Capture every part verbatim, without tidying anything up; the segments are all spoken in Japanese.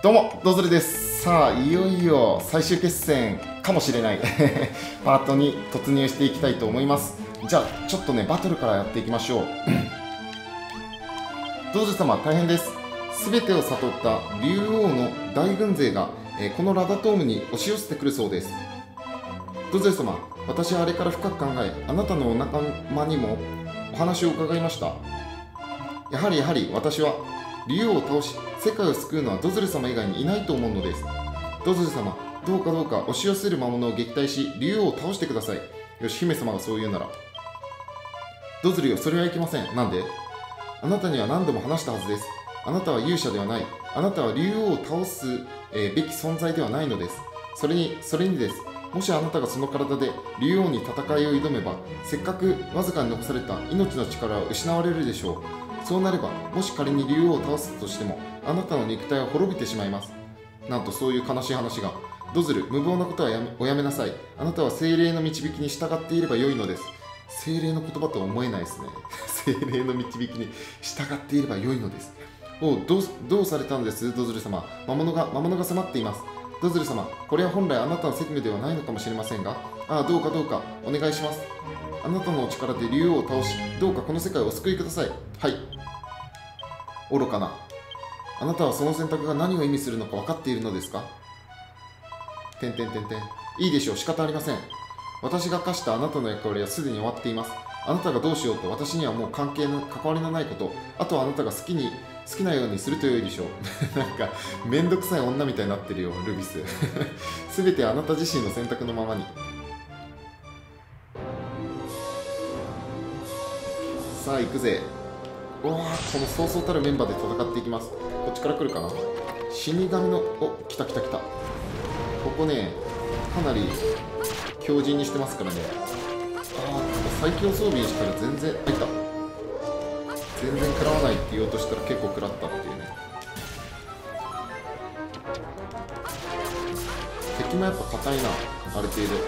どうも、ドズルです。さあ、いよいよ最終決戦かもしれないパートに突入していきたいと思います。じゃあ、ちょっとね、バトルからやっていきましょう。ドズル様、大変です。すべてを悟った竜王の大軍勢が、えー、このラダトームに押し寄せてくるそうです。ドズル様、私はあれから深く考え、あなたのお仲間にもお話を伺いました。やはりやはり私は竜王を倒し、世界を救うのはドズル様以外にいないと思うのです。ドズル様、どうかどうか押し寄せる魔物を撃退し、竜王を倒してください。よし、姫様がそう言うなら。ドズルよ、それはいけません。なんで？あなたには何度も話したはずです。あなたは勇者ではない。あなたは竜王を倒す、えー、べき存在ではないのです。それに、それにです。もしあなたがその体で竜王に戦いを挑めば、せっかくわずかに残された命の力を失われるでしょう。そうなれば、もし仮に竜王を倒すとしても、あなたの肉体は滅びてしまいます。なんとそういう悲しい話が。ドズル、無謀なことはやめおやめなさい。あなたは精霊の導きに従っていればよいのです。精霊の言葉とは思えないですね。精霊の導きに従っていればよいのです。おう、どう、どうされたんです、ドズル様。魔物が、魔物が迫っています。ドズル様、これは本来あなたの責務ではないのかもしれませんが、ああ、どうかどうか、お願いします。あなたのお力で竜王を倒し、どうかこの世界をお救いください。はい。愚かな。あなたはその選択が何を意味するのか分かっているのですか？てんてんてんてん。いいでしょう、仕方ありません。私が課したあなたの役割はすでに終わっています。あなたがどうしようと私にはもう関係の関わりのないこと、あとはあなたが好きに好きなようにすると良いでしょう。なんかめんどくさい女みたいになってるよ、ルビス。すべてあなた自身の選択のままに。さあ行くぜ。おお、このそうそうたるメンバーで戦っていきます。こっちから来るかな。死神の、お、来た来た来た。ここね、かなり強靭にしてますからね。ああ、最強装備したら全然、あ、いた。全然食らわないって言おうとしたら結構食らったっていうね。敵もやっぱ硬いな、ある程度。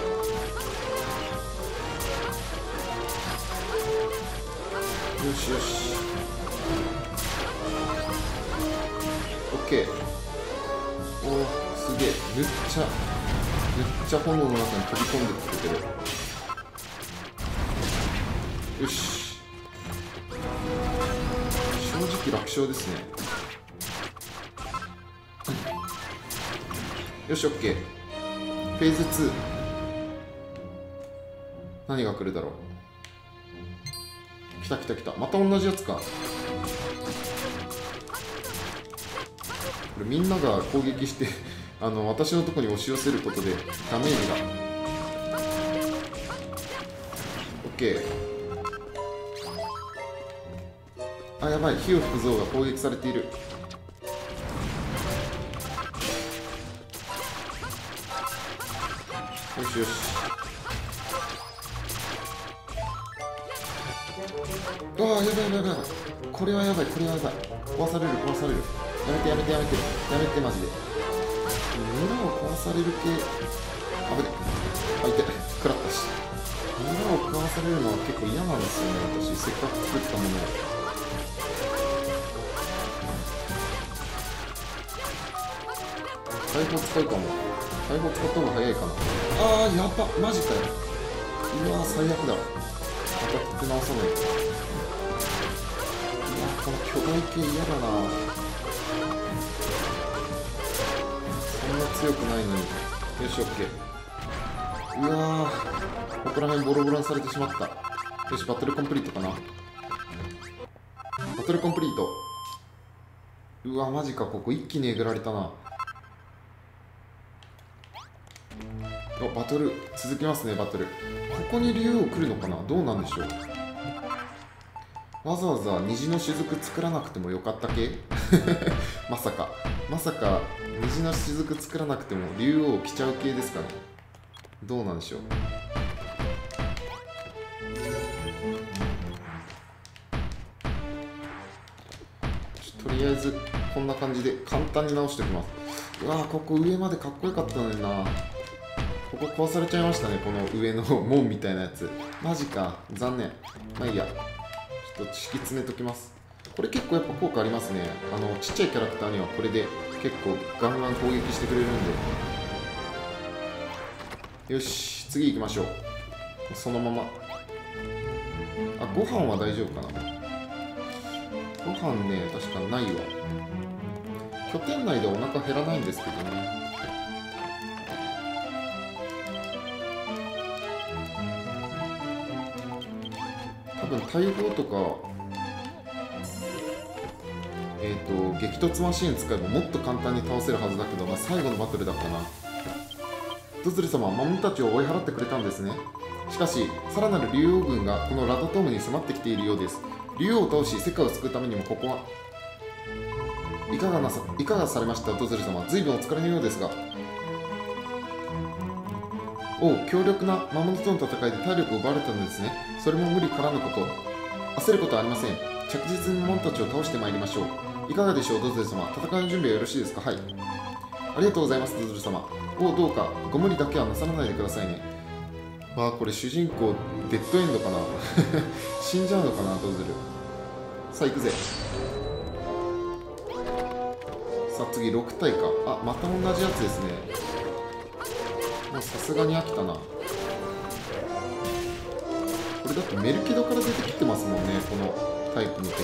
よしよし。オッケー。おお、すげえ。めっちゃめっちゃ炎の中に飛び込んでくるけど。よし、正直楽勝ですね。よし、オッケー。フェーズツー、何が来るだろう。来た来た来た。また同じやつか。これみんなが攻撃してあの私のとこに押し寄せることでダメージが。 OK。 あ、やばい。火を吹く像が攻撃されている。よしよし。ああ、やばいやばいやばい。これはやばい、これはやばい。壊される壊される。やめてやめてやめてやめて、マジで。村を壊される系、あぶね。あ、いて、食らったし。村を食わされるのは結構嫌なんですよね、私。せっかく作ったものを。大砲使うかも。大砲使った方が早いかな。あー、やば、マジかよ。うわー、最悪だ。また立て直さないと。うわ、この巨大系嫌だな。そんな強くないのに。よし、オッケー。うわー、ここら辺ボロボロにされてしまった。よし、バトルコンプリートかな。バトルコンプリート。うわ、マジか。ここ一気にえぐられたな。お、バトル続きますね。バトル、ここに竜王来るのかな。どうなんでしょう。わざわざ虹の雫作らなくてもよかった系まさかまさか虹の雫作らなくても竜王来ちゃう系ですかね。どうなんでしょう。とりあえずこんな感じで簡単に直しておきます。うわー、ここ上までかっこよかったのにな。ここ壊されちゃいましたね、この上の門みたいなやつ。マジか、残念。まあいいや、ちょっと敷き詰めときます。 これ結構やっぱ効果ありますね。あのちっちゃいキャラクターにはこれで結構ガンガン攻撃してくれるんで。よし、次行きましょう。そのまま。あ、ご飯は大丈夫かな。ご飯ね、確かないわ。拠点内でお腹減らないんですけどね。多分大砲とかえっと激突マシーン使えばもっと簡単に倒せるはずだけど、まあ、最後のバトルだったな。ドズル様は魔物たちを追い払ってくれたんですね。しかしさらなる竜王軍がこのラダトームに迫ってきているようです。竜王を倒し世界を救うためにもここはいかがなさいかがされました。ドズル様、随分お疲れのようですが。おう、強力な魔物との戦いで体力を奪われたのですね。それも無理からぬこと。焦ることはありません。着実に魔物たちを倒してまいりましょう。いかがでしょう、ドズル様。戦いの準備はよろしいですか。はい。ありがとうございます、ドズル様。おう、どうかご無理だけはなさらないでくださいね。わあ、これ主人公デッドエンドかな死んじゃうのかな、ドズル。さあ、行くぜ。さあ、次ろく体か。あ、また同じやつですね。もうさすがに飽きたな。これだってメルキドから出てきてますもんね、このタイプの敵。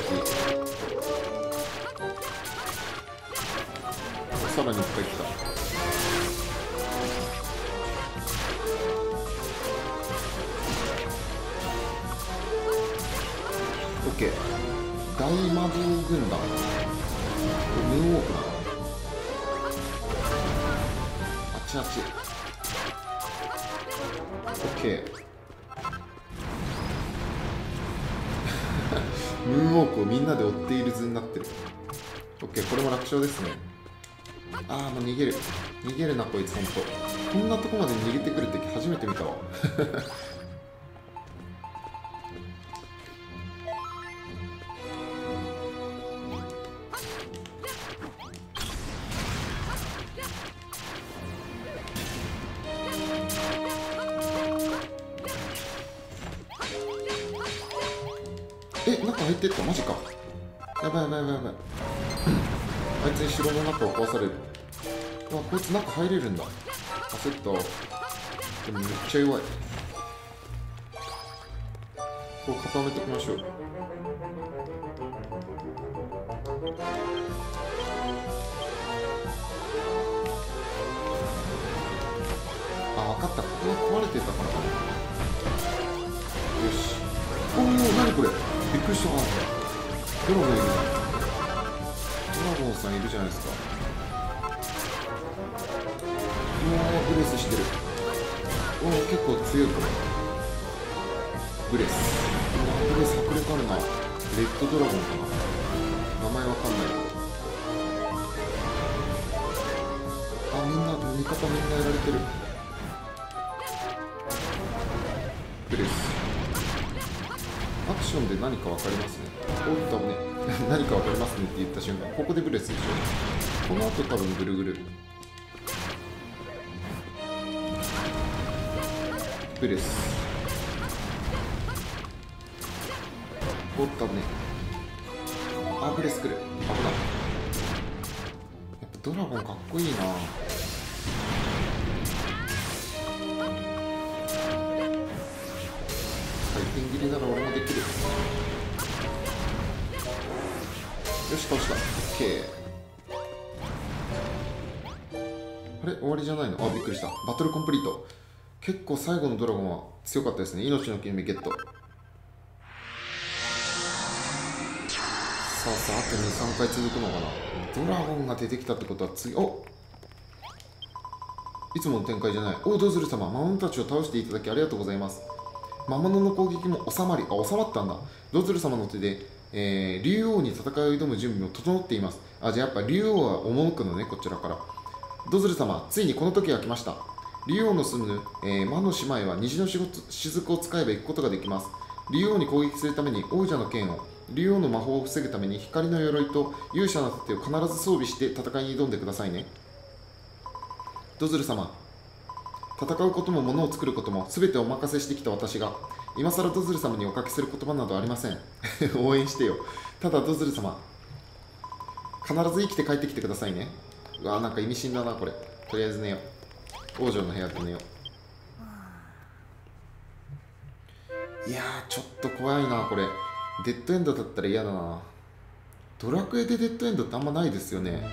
さらにいっぱい来た。オッケー。大魔道軍団。ムーンウォークなの。あっちあっち。オッケー。ムーンウォークをみんなで追っている図になってる。オッケー、これも楽勝ですね。ああ、もう逃げる。逃げるな、こいつ、ほんと。こんなとこまで逃げてくる敵初めて見たわ。え、中入ってった、マジか。やばいやばいやばいやばい。あいつに城の中を壊される。うわ、こいつ中入れるんだ。焦った。でもめっちゃ弱い。こう固めておきましょう。あ、分かった。ここが壊れてたからかな。よし。おお、なにこれ。びっくりした。ドラゴンいるな。ドラゴンさんいるじゃないですか。うわー、ブレスしてる。おお、結構強いこれ。ブレス。うわー、ブレス迫力あるな。レッドドラゴンかな。名前わかんないけど。あ、みんな、味方みんなやられてる。ブレス。アクションで何かわかりますね。おっとね。何かわかりますねって言った瞬間、ここでブレスでしょ。この後多分ぐるぐる。ブレス。おったね。あ、ブレス来る。危ない。やっぱドラゴンかっこいいな。回転切りなら俺もできる。よし、倒した。オッケー。あれ、終わりじゃないの。あ、びっくりした。バトルコンプリート。結構最後のドラゴンは強かったですね。命の切り目ゲット。さあさあ、あとに、さんかい続くのかな。ドラゴンが出てきたってことは次、おいつもの展開じゃない。お、ドズル様、魔物たちを倒していただきありがとうございます。魔物の攻撃も収まり、あ、収まったんだ。ドズル様の手で、えー、竜王に戦いを挑む準備も整っています。あ、じゃあやっぱ竜王は赴くのね、こちらから。ドズル様、ついにこの時が来ました。竜王の住む、えー、魔の姉妹は虹の雫を使えば行くことができます。竜王に攻撃するために王者の剣を、竜王の魔法を防ぐために光の鎧と勇者の盾を必ず装備して戦いに挑んでくださいね。ドズル様、戦うことも物を作ることも全てお任せしてきた私が今更ドズル様におかけする言葉などありません。応援してよ。ただドズル様、必ず生きて帰ってきてくださいね。うわー、なんか意味深だなこれ。とりあえず寝よう。王女の部屋で寝よう。いやー、ちょっと怖いなこれ。デッドエンドだったら嫌だな。ドラクエでデッドエンドってあんまないですよね。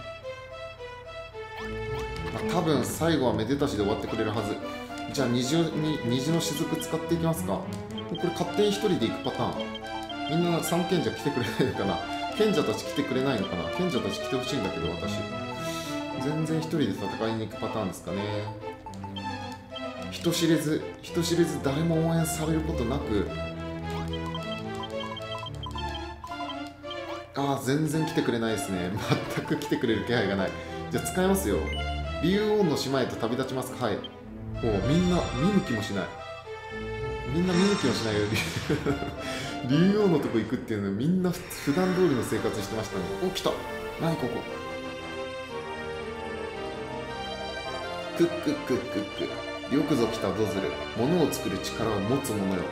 まあ、多分最後はめでたしで終わってくれるはず。じゃあ虹に虹の雫使っていきますか。これ勝手に一人で行くパターン。みんな三賢者来てくれないのかな。賢者たち来てくれないのかな。賢者たち来てほしいんだけど、私全然一人で戦いに行くパターンですかね。人知れず人知れず誰も応援されることなく、ああ全然来てくれないですね。全く来てくれる気配がない。じゃあ使いますよ。竜王の島へと旅立ちますか。はい。もうみんな見向きもしない。みんな見向きもしないよ。竜王のとこ行くっていうのはみんな普段通りの生活してましたね。お、来た。何ここ。クックックックック。よくぞ来たドズル。物を作る力を持つ者よ。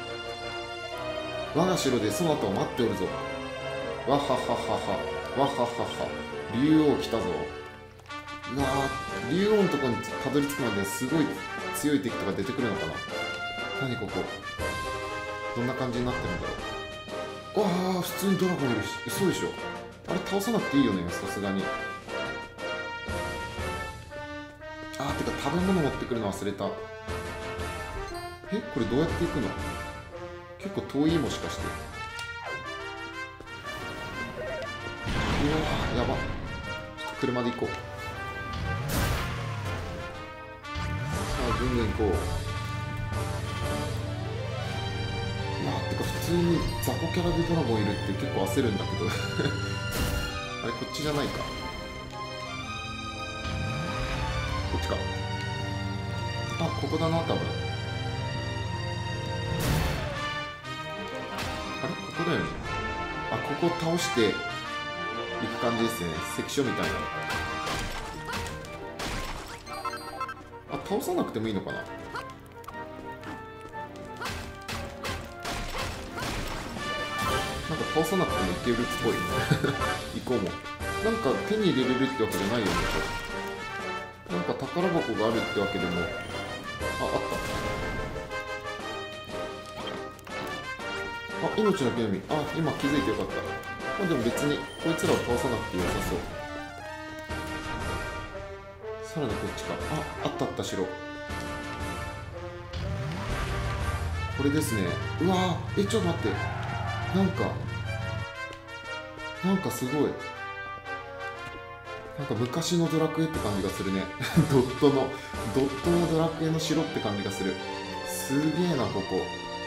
我が城でそなたを待っておるぞ。わはははは。わははは。竜王来たぞ。うわー、竜王のとこにたどり着くまですごい強い敵とか出てくるのかな。何ここ。どんな感じになってるんだろう。わあ、普通にドラゴンいるし。嘘でしょ。あれ倒さなくていいよね、さすがに。あー、てか食べ物持ってくるの忘れた。え、これどうやって行くの。結構遠い、もしかして。うわー、やば。ちょっと車で行こう。さあ、ぐんぐん行こう。いやー、てか普通に雑魚キャラでドラゴンいるって結構焦るんだけど。あれ、こっちじゃないか。こっちか。あ、ここだな、多分。あれ、ここだよね。あ、ここ倒していく感じですね。関所みたいな。あ、倒さなくてもいいのかな。なんか倒さなくてもいけるっぽい。行こうも。なんか手に入れれるってわけじゃないよね。なんか宝箱があるってわけでも。あ、あった。あ、命の木の実。あ、今気づいてよかった。まあ、でも別にこいつらを倒さなくて良さそう。さらにこっちか。あ、あったあった城。これですね。うわー、え、ちょっと待って。なんか、なんかすごい。なんか昔のドラクエって感じがするね。ドットの、ドットのドラクエの城って感じがする。すげえな、ここ。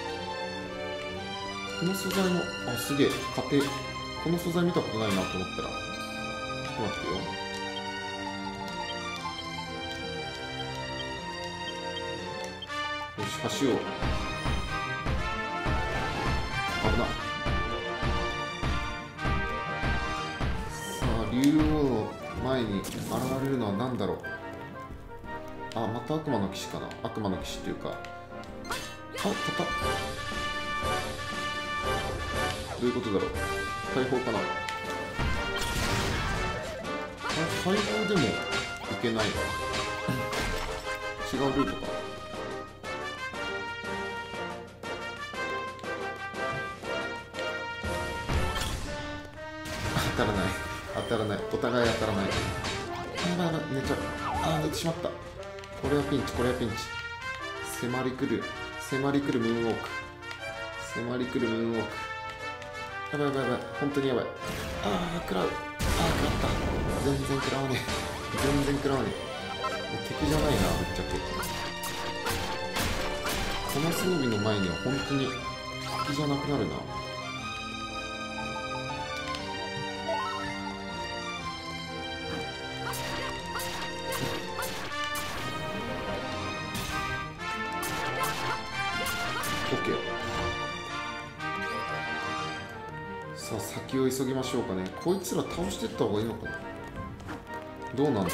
この素材も、あ、すげえ。家庭。この素材見たことないなと思ったら。ちょっと待ってよ。よし、橋を。危な。さあ、竜王の前に現れるのは何だろう。あ、また悪魔の騎士かな。悪魔の騎士っていうか。あ、たた。どういうことだろう。大砲かな。あ、大砲でもいけない。違うルートか。当たらない。当たらない。お互い当たらない。やばいやばい、寝ちゃう。あー、寝てしまった。これはピンチ、これはピンチ。迫り来る。迫り来るムーンウォーク。迫り来るムーンウォーク。やばいやばいやばい。本当にやばい。あー、食らう。あー、食らった。全然食らわねえ。全然食らわねえ。敵じゃないな、ぶっちゃけ。この装備の前には本当に敵じゃなくなるな。さあ、先を急ぎましょうかね。こいつら倒していった方がいいのかな。どうなんだろう。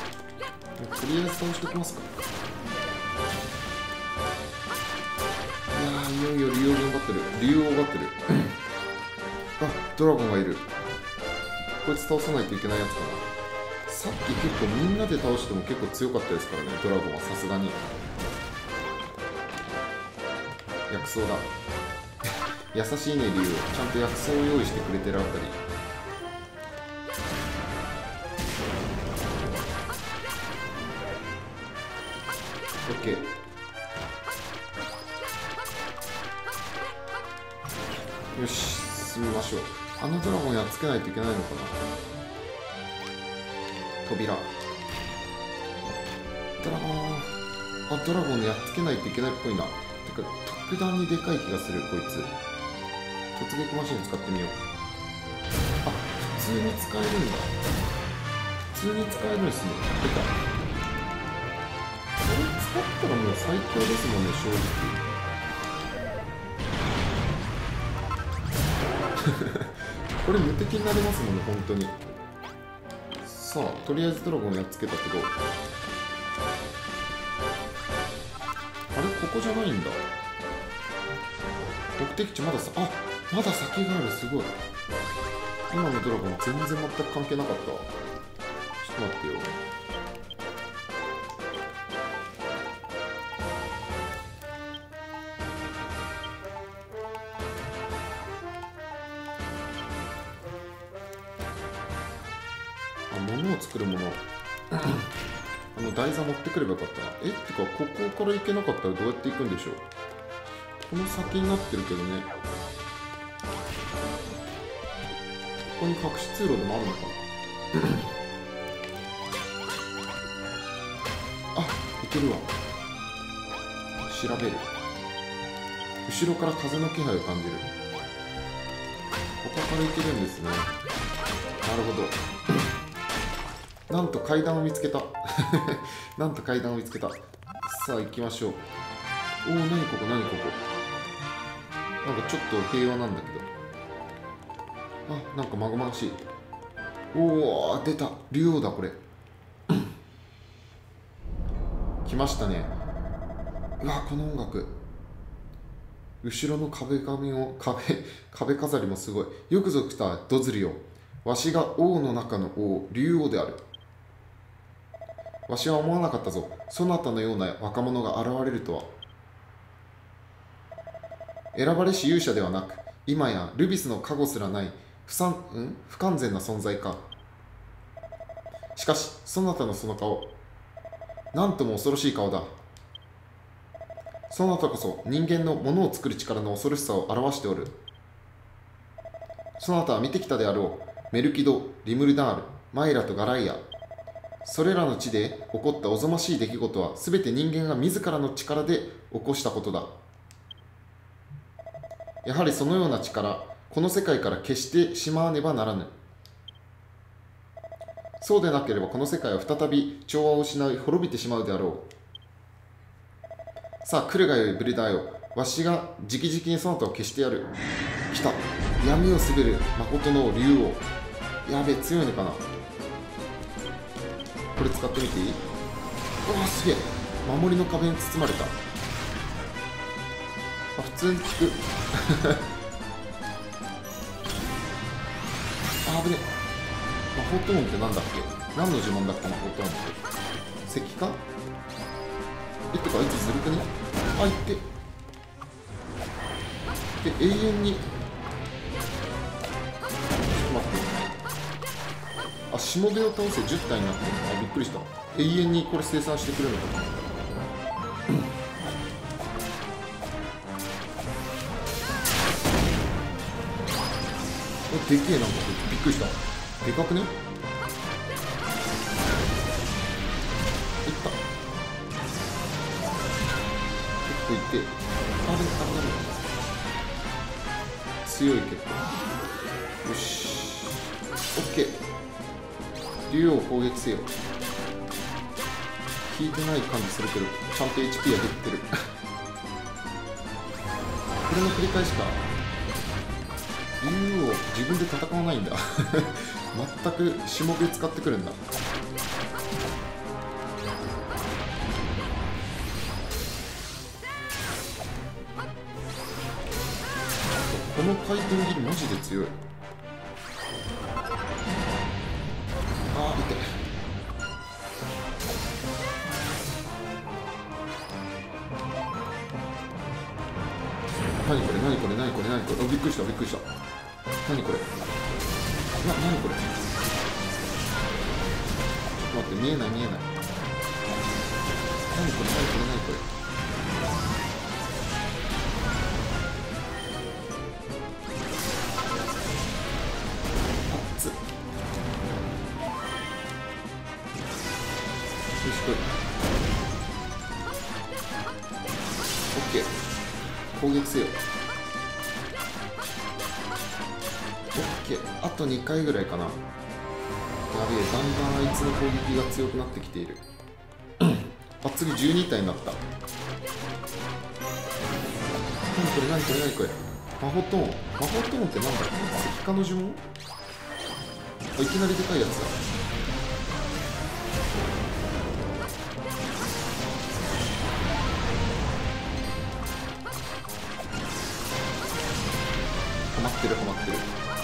とりあえず倒しておきますか。 あ、いよいよ竜王軍バトル、竜王バトルあ、ドラゴンがいる。こいつ倒さないといけないやつかな。さっき結構みんなで倒しても結構強かったですからね、ドラゴンはさすがに。薬草だ優しいね、竜王。ちゃんと薬草を用意してくれてるあたり。オッケー。よし、進みましょう。あのドラゴンやっつけないといけないのかな。扉。ドラゴン。あ、ドラゴンやっつけないといけないっぽいな。てか、特段にでかい気がする、こいつ。突撃マシン使ってみよう。あ、普通に使えるんだ。普通に使えるんですね。出た。これ使ったらもう最強ですもんね、正直。これ無敵になりますもんね、本当に。さあ、とりあえずドラゴンやっつけたけど、あれ、ここじゃないんだ。目的地まださ、あ、まだ先がある。すごい。今のドラゴン全然全く関係なかった。ちょっと待ってよ。物を作るものあの台座持ってくればよかったな。えってか、ここから行けなかったらどうやって行くんでしょう。この先になってるけどね。ここに隠し通路でもあるのかなあ、いけるわ。調べる。後ろから風の気配を感じる。ここから行けるんですね。なるほど。なんと階段を見つけたなんと階段を見つけた。さあ行きましょう。おお、何ここ何ここ。なんかちょっと平和なんだけど。あ、なんかまごまがしい。おお、出た。竜王だこれ来ましたね。うわ、この音楽。後ろの壁紙を壁壁飾りもすごい。よくぞ来たドズリよ。わしが王の中の王、竜王である。わしは思わなかったぞ。そなたのような若者が現れるとは。選ばれし勇者ではなく、今やルビスの加護すらない不産、ん不完全な存在か。しかし、そなたのその顔、なんとも恐ろしい顔だ。そなたこそ人間のものを作る力の恐ろしさを表しておる。そなたは見てきたであろう。メルキド、リムルダール、マイラとガライア。それらの地で起こったおぞましい出来事はすべて人間が自らの力で起こしたことだ。やはりそのような力、この世界から消してしまわねばならぬ。そうでなければこの世界は再び調和を失い滅びてしまうであろう。さあ来るがよいブルダーよ。わしが直々にそなたを消してやる。来た。闇を滑る誠の竜王。やべえ、強いのかな。これ使ってみていい？うわ、すげえ。守りの壁に包まれた。あ、普通に効くあぶね。魔法トーンってなんだっけ。何の呪文だっけ、魔法トーンって。石器か。え、とかあいつずるくね。あ、いってで、永遠に。ちょっと待って。あ、しもべを倒せじゅったいになってる。あ、びっくりした。永遠にこれ生産してくれるのかなでけえ、なんかびっくりした。でかくね。いった。結構いって。あれ、あれ、強い結構。よし。オッケー。竜王を攻撃せよ。効いてない感じするけど、ちゃんと エイチピー は出てる。これの繰り返しか。竜王自分で戦わないんだ全くしもべ使ってくるんだ。 の回転切りマジで強い。あー、痛い。何これ何これ何これ何これ、あ、びっくりしたびっくりした。何これ、な、何これ、ちょっと待って、見えない見えない。何これ何これ何これ、熱っ。よし、これオッケー、攻撃せよ。オッケー、あとにかいぐらいかな。やべえ、だんだんあいつの攻撃が強くなってきている。あ、次じゅうに体になった。何これ何これ何これ、魔法トーン、魔法トーンってなんだろう、石化の呪文。あ、いきなりでかいやつだ。ハマってるハマってる。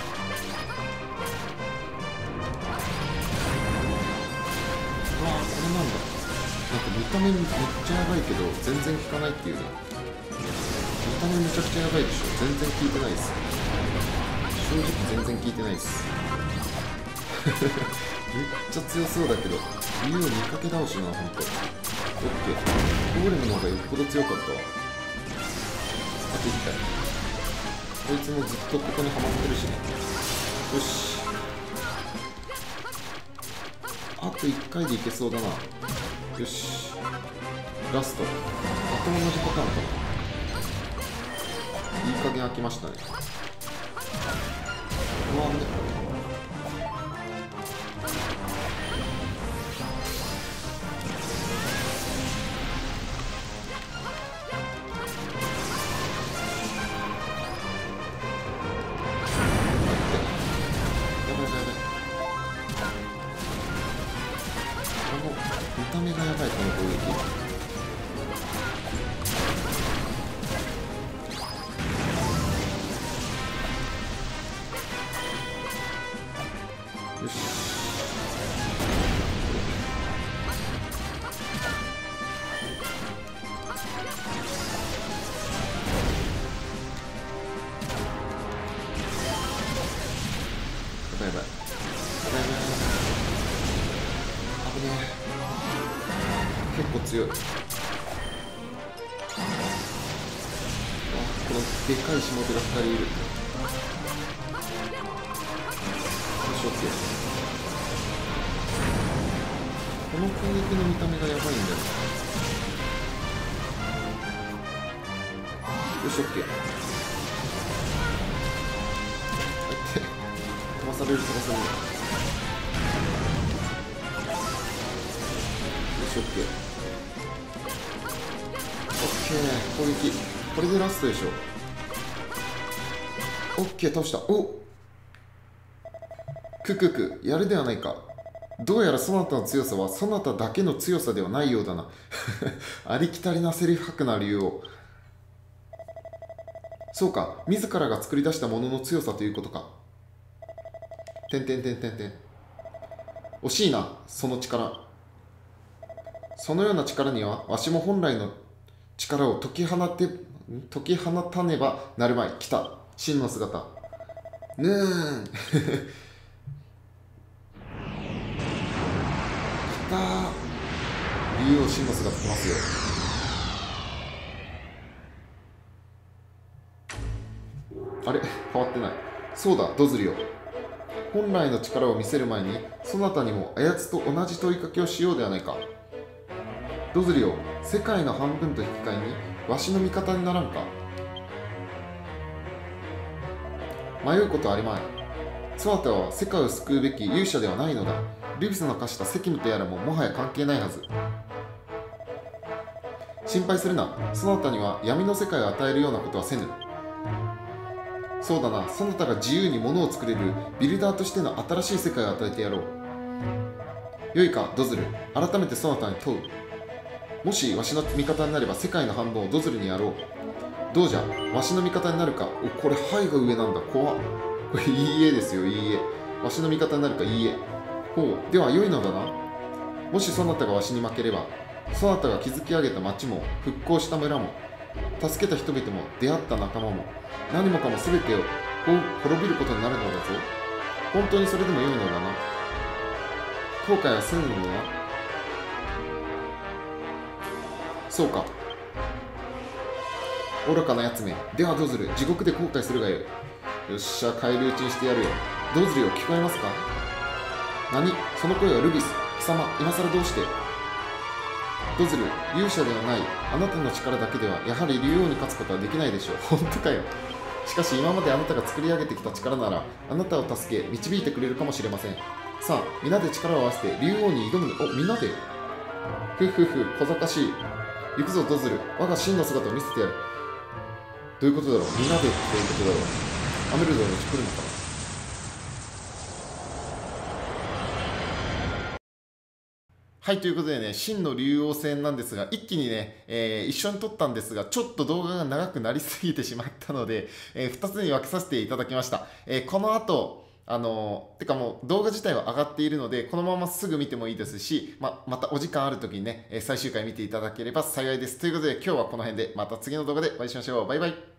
うわー、これなんだ。なんか見た目めっちゃやばいけど全然効かないっていうね。見た目めちゃくちゃやばいでしょ。全然効いてないです。正直全然効いてないです。めっちゃ強そうだけど、竜を見かけ倒しな、ほんと。オッケー、ゴーレムの方がよっぽど強かったわ。あといっかい。こいつもずっとここにはまってるしね。よし、あといっかいでいけそうだな。よし、ラスト。また同じパターンかな。いい加減開きましたね。うわ、ね、見た目がやばい、この攻撃。よし、やばいやばいやばいやばい、危ねえ、結構強い。あ、このでかいしもべがふたりいる。よし、オッケー。この攻撃の見た目がやばいんだよ。よし、オッケー。飛ばされる飛ばされる。よし、オッケー。オッケー、攻撃。これでラストでしょ。オッケー、倒した。お、ククク、やるではないか。どうやらそなたの強さはそなただけの強さではないようだな。ありきたりなセリフ吐くな理由を。そうか、自らが作り出したものの強さということか。てんてんてんてんてん。惜しいな、その力。そのような力にはわしも本来の力を解き放って解き放たねばなるまい。来た、真の姿。ぬーん。来たー。竜王真の姿来ますよ。あれ、変わってない。そうだ、ドズリオ。本来の力を見せる前にそなたにもあやつと同じ問いかけをしようではないか。ドズリオ、世界の半分と引き換えにわしの味方にならんか。迷うことありまい。そなたは世界を救うべき勇者ではないのだ。リブスの課した責務とやらももはや関係ないはず。心配するな。そなたには闇の世界を与えるようなことはせぬ。そうだな、そなたが自由に物を作れるビルダーとしての新しい世界を与えてやろう。よいか、ドズル。改めてそなたに問う。もしわしの味方になれば世界の半分をドズルにやろう。 どうじゃ、わしの味方になるか。お、これ、はいが上なんだ。怖っ。これ、いいえですよ、いいえ。わしの味方になるか、いいえ。ほう、では良いのだな。もしそなたがわしに負ければ、そなたが築き上げた町も、復興した村も、助けた人々も、出会った仲間も、何もかも全てを滅びることになるのだぞ。本当にそれでも良いのだな。後悔はせぬのだな。そうか。愚かなやつめ。ではどうする。地獄で後悔するがよい。よっしゃ、返り討ちにしてやるよ。どうするよ、聞こえますか。何、その声はルビス。貴様、今更どうして。どうする。勇者ではないあなたの力だけではやはり竜王に勝つことはできないでしょう。本当かよ。しかし今まであなたが作り上げてきた力ならあなたを助け導いてくれるかもしれません。さあ、皆で力を合わせて竜王に挑む。お、皆で。ふふふ、小賢しい。行くぞ、どうする。我が真の姿を見せてやる。どういうことだろう。皆でっていうことだろう。アメルドのうち来るのかな。はい、ということでね、真の竜王戦なんですが、一気にね、えー一緒に撮ったんですが、ちょっと動画が長くなりすぎてしまったので、えふたつに分けさせていただきました。えーこの後、あのーてかもう動画自体は上がっているので、このまますぐ見てもいいですし、ままたお時間ある時にね、えー最終回見ていただければ幸いです。ということで、今日はこの辺で、また次の動画でお会いしましょう。バイバイ。